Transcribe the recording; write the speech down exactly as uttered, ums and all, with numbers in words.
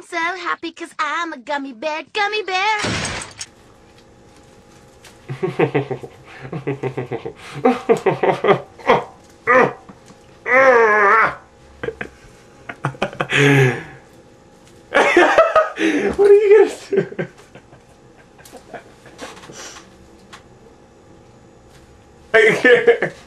I'm so happy because I'm a gummy bear, gummy bear. What are you gonna do? I can't.